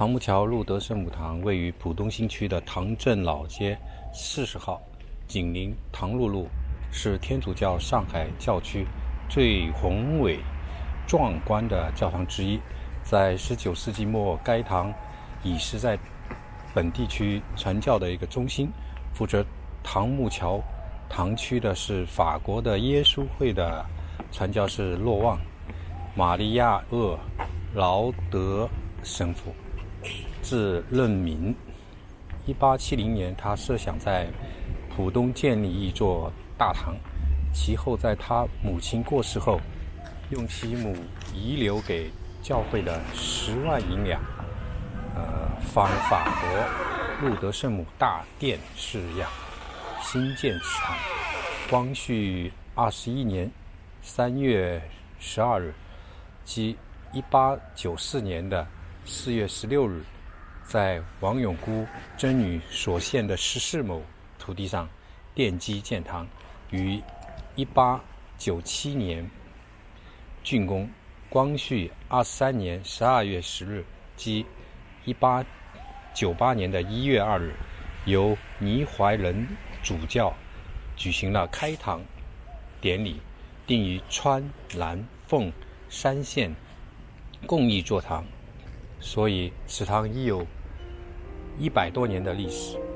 唐墓桥露德圣母堂位于浦东新区的唐镇老街40号，紧邻唐路路，是天主教上海教区最宏伟壮观的教堂之一。在19世纪末，该堂已是在本地区传教的一个中心。负责唐墓桥堂区的是法国的耶稣会的传教士洛旺玛利亚厄劳德神父，自任民。1870年，他设想在浦东建立一座大堂，其后在他母亲过世后，用其母遗留给教会的10万银两，仿法国路德圣母大殿式样新建此堂。光绪21年3月12日，即1894年的4月16日，在王永姑真女所献的14亩土地上奠基建堂，于1897年竣工。光绪23年12月10日，即1898年的1月2日，由倪怀仁主教举行了开堂典礼，定于川、南、凤3县共议座堂，所以此堂已有100多年的历史。